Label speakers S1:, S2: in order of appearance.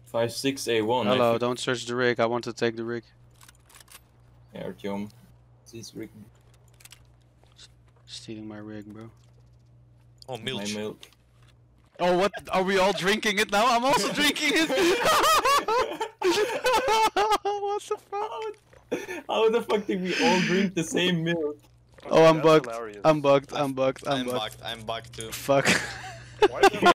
S1: 56A1.
S2: Hello, don't search the rig. I want to take the rig.
S1: Yeah, Artyom. This rig.
S2: Stealing my rig, bro.
S3: Oh,
S1: My
S3: milk.
S1: milk.
S2: Oh, what? Are we all drinking it now? I'm also drinking it! What the fuck?
S1: How the fuck did we all drink the same milk?
S2: Oh, I'm
S4: That's
S2: bugged.
S4: hilarious.
S2: I'm bugged. I'm bugged. I'm
S3: I'm
S2: bugged.
S3: bugged. I'm bugged too.
S2: Fuck.
S4: Why is there